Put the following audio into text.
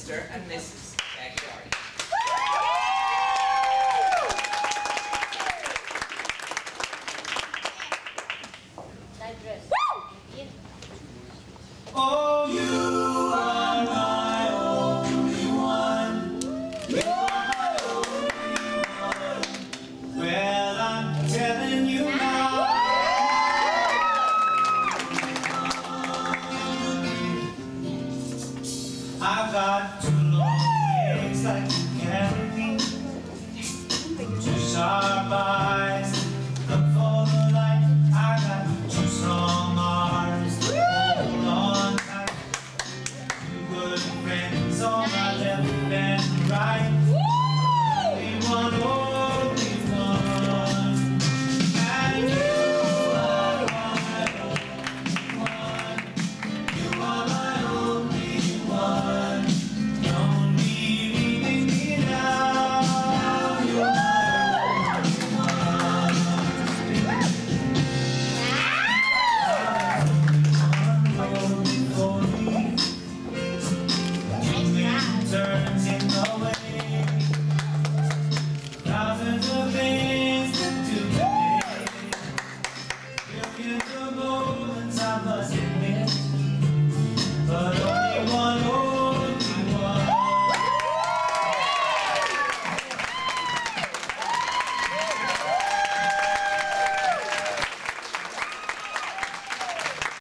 Mr. and Mrs. Bagliari. Oh, you are my only one. You are my only one. Well, I'm telling you now. I've got two long legs like a canopy, two sharp eyes, look for the light. I got two strong arms, hold on tight. Two good friends on my left and right. Only one, only one. And you are my only one. You are my only one. Don't be leaving me now. You are turns in the way, thousands of things.